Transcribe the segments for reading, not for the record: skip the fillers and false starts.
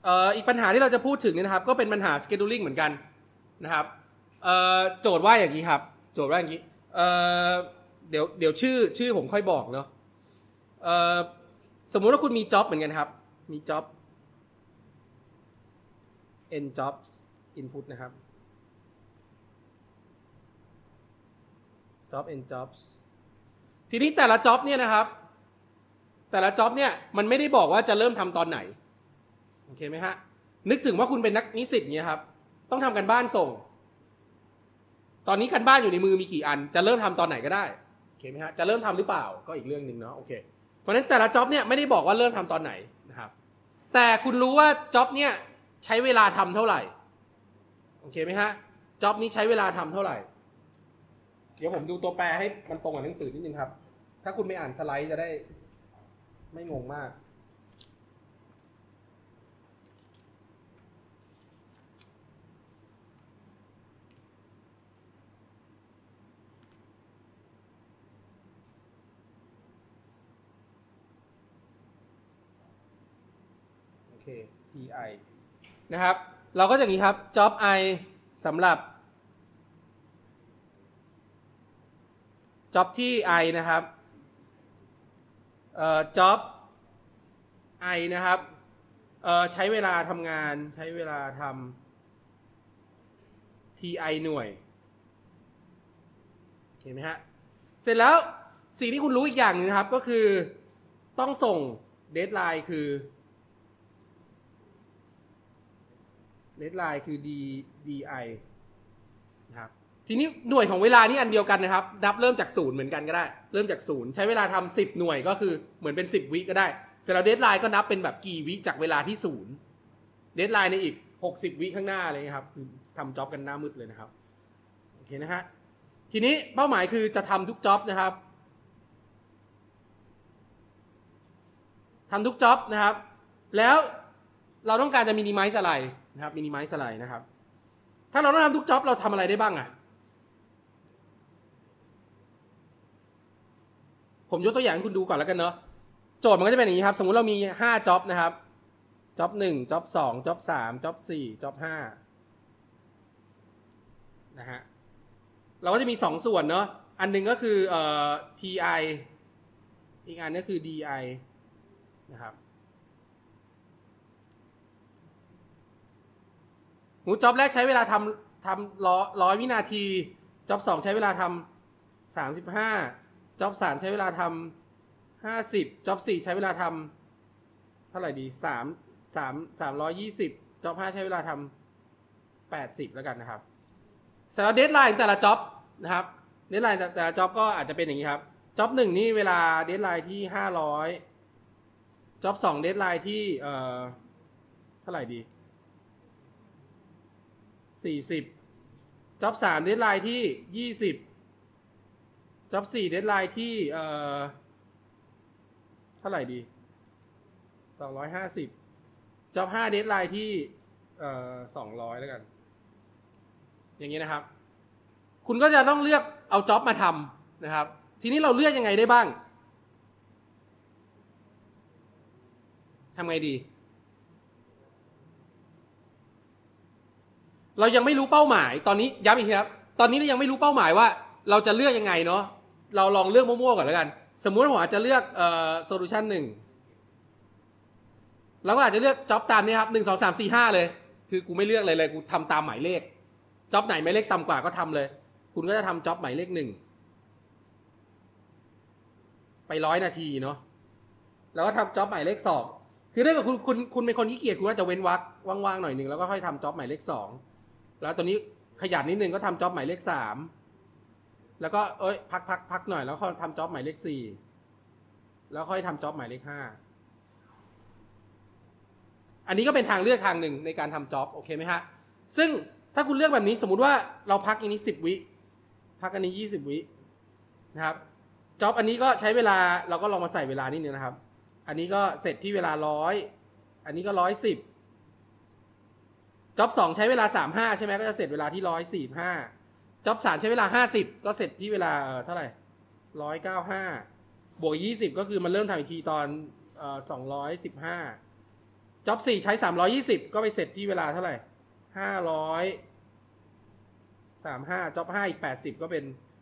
อีกปัญหาที่เราจะพูดถึงเนี่ยนะครับก็เป็นปัญหา scheduling เหมือนกันนะครับโจทย์ว่าอย่างนี้ครับโจทย์ว่าอย่างนี้เดี๋ยวชื่อผมค่อยบอกเนาะสมมุติว่าคุณมี job เหมือนกันครับมี job n job input นะครับ job n jobs ทีนี้แต่ละ job เนี่ยนะครับแต่ละ job เนี่ยมันไม่ได้บอกว่าจะเริ่มทำตอนไหนโอเคไหมฮะนึกถึงว่าคุณเป็นนักนิสิตเนี่ยครับต้องทำกันบ้านส่งตอนนี้กันบ้านอยู่ในมือมีกี่อันจะเริ่มทำตอนไหนก็ได้โอเคไหมฮะจะเริ่มทำหรือเปล่าก็อีกเรื่องนึงเนาะโอเคเพราะฉะนั้นแต่ละ job เนี่ยไม่ได้บอกว่าเริ่มทำตอนไหนนะครับแต่คุณรู้ว่า job เนี่ยใช้เวลาทำเท่าไหร่โอเคไหมฮะ job นี้ใช้เวลาทำเท่าไหร่เดี๋ยวผมดูตัวแปรให้มันตรงกับหนังสือนิดนึงครับถ้าคุณไม่อ่านสไลด์จะได้ไม่งงมากโอเค TI นะครับเราก็อย่างนี้ครับ job I สำหรับ job ที่ I นะครับjob I นะครับใช้เวลาทำงานใช้เวลาทำ TI หน่วยเห็นไหมฮะเสร็จแล้วสิ่งที่คุณรู้อีกอย่างนึงนะครับก็คือต้องส่ง deadline คือ deadline คือ DI นะครับทีนี้หน่วยของเวลานี่อันเดียวกันนะครับนับเริ่มจาก0เหมือนกันก็ได้เริ่มจาก0ใช้เวลาทำ10หน่วยก็คือเหมือนเป็น10วิก็ได้เสร็จแล้ว deadline ก็นับเป็นแบบกี่วิจากเวลาที่0 deadline ในอีก60วิข้างหน้าเลยครับคือทำจ็อบกันหน้ามืดเลยนะครับโอเคนะฮะทีนี้เป้าหมายคือจะทำทุกจ็อบนะครับทำทุกจ็อบนะครับแล้วเราต้องการจะมินิไมซ์อะไรนะครับมินิไมซ์อะไรนะครับถ้าเราต้องทำทุกจ็อบเราทำอะไรได้บ้างอ่ะผมยกตัวอย่างให้คุณดูก่อนแล้วกันเนาะโจทย์มันก็จะเป็นอย่างนี้ครับสมมุติเรามี5จ็อบนะครับจ็อบ1จ็อบ2จ็อบ3จ็อบ4จ็อบ5นะฮะเราก็จะมี2ส่วนเนาะอันนึงก็คือTI อีกอันก็คือ DI นะครับจ็อบแรกใช้เวลาทำ100วินาทีจ็อบ2ใช้เวลาทำ35จ็อบ3ใช้เวลาทำ50จ็อบ4ใช้เวลาทำเท่าไหร่ดี320จ็อบ5ใช้เวลาทำ80แล้วกันนะครับสำหรับเดดไลน์แต่ละจ็อบนะครับเดดไลน์แต่ละจ็อบก็อาจจะเป็นอย่างนี้ครับจ็อบ1นี่เวลาเดดไลน์ที่500จ็อบ2เดดไลน์ที่เท่าไหร่ดี40จ็อบ3เดดไลน์ที่20จ็อบ4เดดไลน์ที่เท่าไหร่ดี250จ็อบ5เดดไลน์ที่200แล้วกันอย่างนี้นะครับคุณก็จะต้องเลือกเอาจ็อบมาทำนะครับทีนี้เราเลือกยังไงได้บ้างทำไงดีเรายังไม่รู้เป้าหมายตอนนี้ย้ำอีกทีครับตอนนี้เรายังไม่รู้เป้าหมายว่าเราจะเลือกยังไงเนาะเราลองเลือกมั่วๆก่อนแล้วกันสมมุติว่าผมอาจจะเลือกsolution 1แล้วก็อาจจะเลือกจ็อบตามนี้ครับ1 2 3 4 5เลยคือกูไม่เลือกเลยกูทำตามหมายเลขจ็อบไหนหมายเลขต่ำกว่าก็ทำเลยคุณก็จะทำจ็อบหมายเลข1ไป100 นาทีเนาะแล้วก็ทำจ็อบหมายเลข2คือถ้าเกิดคุณเป็นคนขี้เกียจคุณก็จะเว้นวรรคว่างๆหน่อยนึงแล้วก็ค่อยทำจ็อบหมายเลข2แล้วตัวนี้ขยันนิดนึงก็ทำจ็อบหมายเลข3แล้วก็พักหน่อยแล้วค่อยทำจ็อบหมายเลข4แล้วค่อยทำจ็อบหมายเลข5อันนี้ก็เป็นทางเลือกทางหนึ่งในการทำจ็อบโอเคไหมฮะซึ่งถ้าคุณเลือกแบบนี้สมมุติว่าเราพักอันนี้10 วิพักอันนี้20 วินะครับจ็อบอันนี้ก็ใช้เวลาเราก็ลองมาใส่เวลานิดนึงนะครับอันนี้ก็เสร็จที่เวลา100อันนี้ก็110จ็อบ2ใช้เวลา35ใช่ไหมก็จะเสร็จเวลาที่145จ็อบ3ใช้เวลา50ก็เสร็จที่เวลาเท่าไหร่195บวก20ก็คือมันเริ่มทำอีกทีตอน215 จ็อบ4ใช้320ก็ไปเสร็จที่เวลาเท่าไหร่535จ็อบ5อีก80ก็เป็น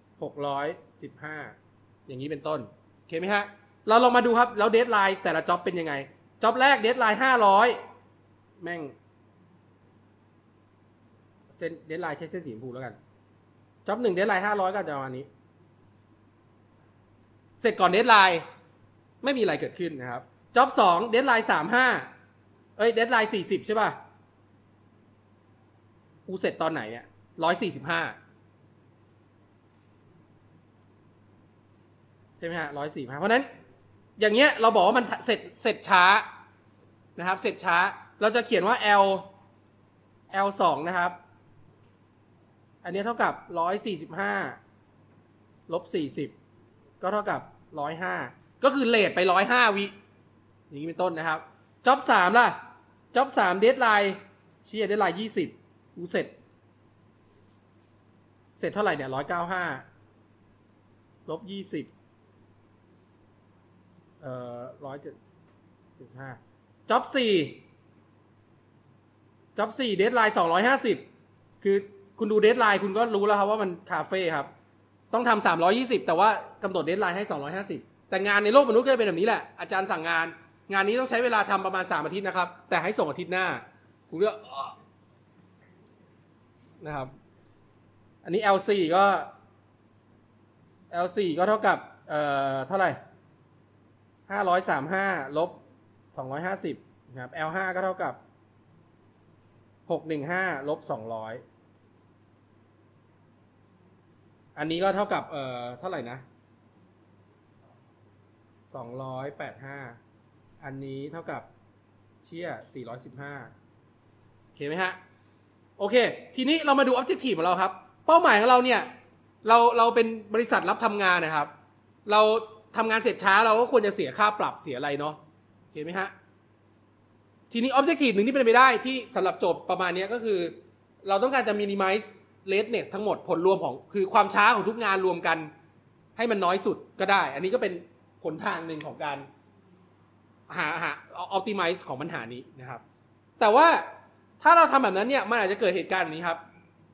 615อย่างนี้เป็นต้นโอเคไหมฮะเราลองมาดูครับแล้วเดดไลน์แต่ละจ็อบเป็นยังไงจ็อบแรกเดดไลน์500แม่งเส้นเดดไลน์ใช้เส้นสีชมพูแล้วกันจ็อบ1เดดไลน์500ก็จะประมาณนี้เสร็จก่อนเดดไลน์ไม่มีอะไรเกิดขึ้นนะครับจ็อบ2เดดไลน์35เดดไลน์40ใช่ป่ะกูเสร็จตอนไหนเนี่ย145ใช่ไหมฮะ145เพราะนั้นอย่างเงี้ยเราบอกว่ามันเสร็จช้านะครับเสร็จช้าเราจะเขียนว่า L2 นะครับอันนี้เท่ากับ145ลบ40ก็เท่ากับ105ก็คือเลทไป105วิอย่างนี้เป็นต้นนะครับจ็อบ3ล่ะจ็อบ3เดดไลน์เดดไลน์20กูเสร็จเท่าไหร่เนี่ย195ลบ20175จ็อบ4เดดไลน์250คือคุณดูเดดไลน์คุณก็รู้แล้วครับว่ามันคาเฟ่ครับต้องทำ320แต่ว่ากำหนดเดดไลน์ให้250แต่งานในโลกมนุษย์ก็จะเป็นแบบนี้แหละอาจารย์สั่งงานนี้ต้องใช้เวลาทำประมาณ3อาทิตย์นะครับแต่ให้ส่งอาทิตย์หน้าคุณก็นะครับอันนี้ L4 ก็ เท่ากับเท่าไหร่535ลบ250นะครับ L5 ก็เท่ากับ615ลบ200อันนี้ก็เท่ากับเท่าไหร่นะ285อันนี้เท่ากับ415โอเคไหมฮะโอเคทีนี้เรามาดู objective ของเราครับเป้าหมายของเราเนี่ยเราเป็นบริษัทรับทำงานนะครับเราทำงานเสร็จช้าเราก็ควรจะเสียค่าปรับเสียอะไรเนาะโอเคไหมฮะทีนี้ objective หนึ่งที่เป็นไปได้ที่สำหรับโจทย์ประมาณนี้ก็คือเราต้องการจะ minimize lateness ทั้งหมดผลรวมของคือความช้าของทุกงานรวมกันให้มันน้อยสุดก็ได้อันนี้ก็เป็นผลทางหนึ่งของการหา optimize ของปัญหานี้นะครับแต่ว่าถ้าเราทำแบบนั้นเนี่ยมันอาจจะเกิดเหตุการณ์นี้ครับ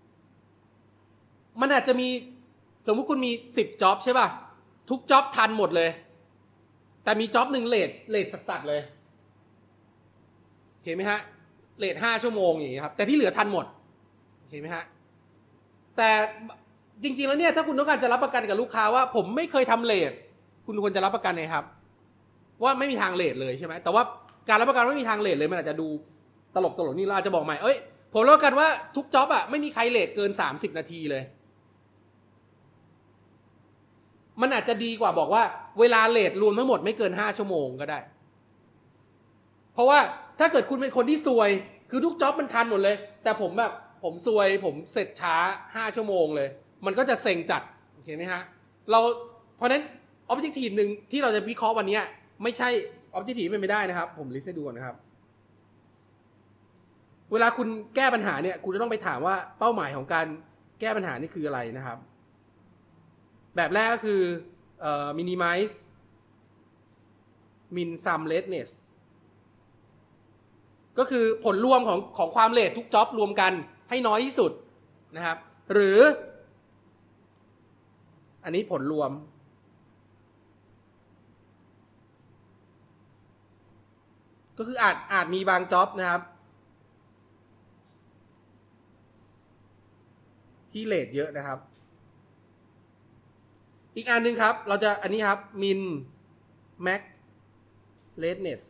มันอาจจะมีสมมุติคุณมี10จ็อบใช่ป่ะทุกจ็อบทันหมดเลยแต่มีจ็อบหนึ่งเลทสัสๆเลยเห็นไหมฮะเลท5ชั่วโมงอย่างนี้ครับแต่ที่เหลือทันหมดเห็นไหมฮะแต่จริงๆแล้วเนี่ยถ้าคุณต้องการจะรับประกันกับลูกค้าว่าผมไม่เคยทำเลทคุณควรจะรับประกันไงครับว่าไม่มีทางเลทเลยใช่ไหมแต่ว่าการรับประกันว่าไม่มีทางเลทเลยมันอาจจะดูตลกนี่เราอาจจะบอกใหม่ผมรับประกันว่าทุกจ็อบอ่ะไม่มีใครเลทเกิน30นาทีเลยมันอาจจะดีกว่าบอกว่าเวลาเลทรวมทั้งหมดไม่เกิน5ชั่วโมงก็ได้เพราะว่าถ้าเกิดคุณเป็นคนที่ซวยคือทุกจ็อบมันทันหมดเลยแต่ผมซวยผมเสร็จช้า5ชั่วโมงเลยมันก็จะเซ็งจัดโอเคไหมฮะเพราะนั้น objective หนึ่งที่เราจะวิเคราะห์วันนี้ไม่ใช่ objective เป็นไม่ได้นะครับผมลิสต์ให้ดูก่อนนะครับเวลาคุณแก้ปัญหาเนี่ยคุณจะต้องไปถามว่าเป้าหมายของการแก้ปัญหานี่คืออะไรนะครับแบบแรกก็คือminimize min sum lateness ก็คือผลรวมของความเลททุกจ็อบรวมกันให้น้อยที่สุดนะครับหรืออันนี้ผลรวมก็คืออาจมีบางจ็อบนะครับที่เลทเยอะนะครับอีกอันหนึ่งครับเราจะอันนี้ครับ min max lateness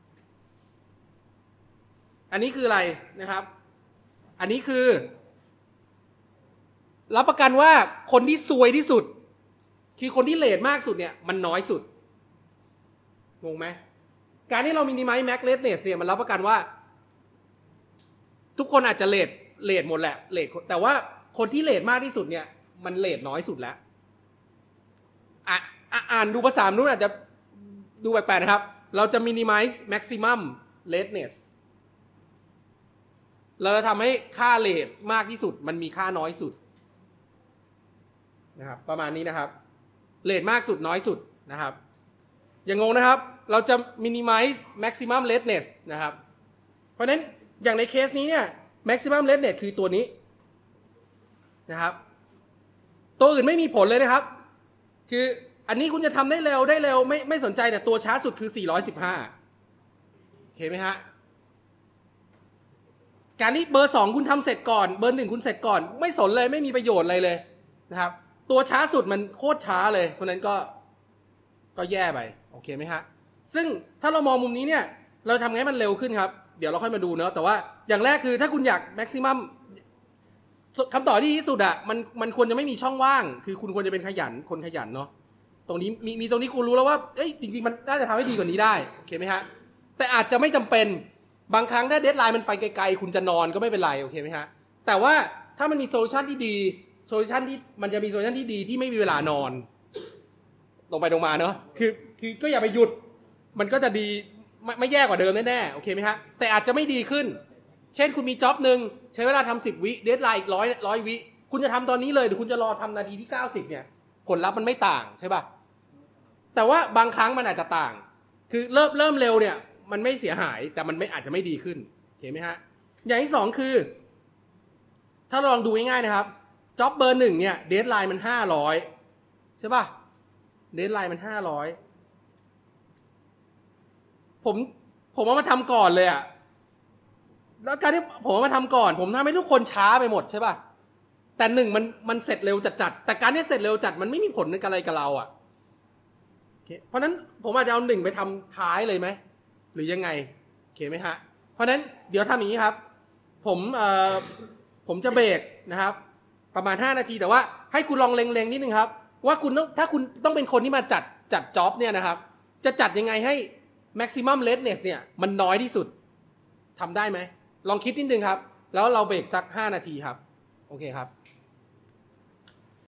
อันนี้คืออะไรนะครับอันนี้คือรับประกันว่าคนที่ซวยที่สุดคือคนที่เลทมากสุดเนี่ยมันน้อยสุดงงไหมการที่เรา minimize max lateness เนี่ยมันรับประกันว่าทุกคนอาจจะเลทหมดแหละเลทแต่ว่าคนที่เลทมากที่สุดเนี่ยมันเลทน้อยสุดแล้วอ่านดูภาษานู้นอาจจะดูแปลกๆนะครับเราจะ minimize maximum lateness เราจะทำให้ค่าเลทมากที่สุดมันมีค่าน้อยสุดนะครับประมาณนี้นะครับเลทมากสุดน้อยสุดนะครับอย่างงงนะครับเราจะ minimize maximum lateness นะครับเพราะฉะนั้นอย่างในเคสนี้เนี่ย maximum redness คือตัวนี้นะครับตัวอื่นไม่มีผลเลยนะครับคืออันนี้คุณจะทำได้เร็วไม่สนใจแต่ตัวช้าสุดคือ415โอเคไหมฮะการนี้เบอร์ 2คุณทำเสร็จก่อนเบอร์ 1คุณเสร็จก่อนไม่สนเลยไม่มีประโยชน์อะไรเลยนะครับตัวช้าสุดมันโคตรช้าเลยเพราะนั้นก็แย่ไปโอเคไหมฮะซึ่งถ้าเรามองมุมนี้เนี่ยเราทำไงให้มันเร็วขึ้นครับเดี๋ยวเราค่อยมาดูเนาะแต่ว่าอย่างแรกคือถ้าคุณอยากแม็กซิมัมคำตอบที่ดีที่สุดอะมันควรจะไม่มีช่องว่างคือคุณควรจะเป็นคนขยันเนาะตรงนี้มีตรงนี้คุณรู้แล้วว่าเอ้ยจริงๆมันน่าจะทำให้ดีกว่านี้ได้โอเคไหมฮะแต่อาจจะไม่จำเป็นบางครั้งถ้าเดดไลน์มันไปไกลๆคุณจะนอนก็ไม่เป็นไรโอเคไหมฮะแต่ว่าถ้ามันมีโซลูชันที่ดีโซลูชันที่มันจะมีโซลูชันที่ดีที่ไม่มีเวลานอนตรงไปตรงมาเนาะคือก็อย่าไปหยุดมันก็จะดีไม่แย่กว่าเดิมแน่ๆโอเคไหมฮะแต่อาจจะไม่ดีขึ้นเช่นคุณมีจ็อบหนึ่งใช้เวลาทำ10 วิเดดไลน์อีก100 วิคุณจะทำตอนนี้เลยหรือคุณจะรอทำนาทีที่90เนี่ยผลลัพธ์มันไม่ต่างใช่ป่ะแต่ว่าบางครั้งมันอาจจะต่างคือเริ่มเร็วเนี่ยมันไม่เสียหายแต่มันอาจจะไม่ดีขึ้นโอเคไหมฮะอย่างที่2คือถ้าลองดูง่ายๆนะครับจ็อบเบอร์ 1เนี่ยเดดไลน์มัน500ใช่ป่ะเดดไลน์มัน500ผมเอามาทำก่อนเลยอะแล้วการที่ผมเอามาทำก่อนผมทำให้ทุกคนช้าไปหมดใช่ป่ะแต่มันเสร็จเร็วจัดแต่การที่เสร็จเร็วจัดมันไม่มีผลอะไรกับเราอะเพราะนั้นผมอาจจะเอา1ไปทำท้ายเลยไหมหรือยังไงโอเคไหมฮะเพราะนั้นเดี๋ยวทำอย่างนี้ครับผมจะเบรกนะครับประมาณ5 นาทีแต่ว่าให้คุณลองเล็งๆนิดนึงครับว่าถ้าคุณต้องเป็นคนที่มาจัดจ็อบเนี่ยนะครับจะจัดยังไงให้ maximum redness เนี่ยมันน้อยที่สุดทำได้ไหมลองคิดนิดนึงครับแล้วเราเบรกสัก5 นาทีครับโอเคครับ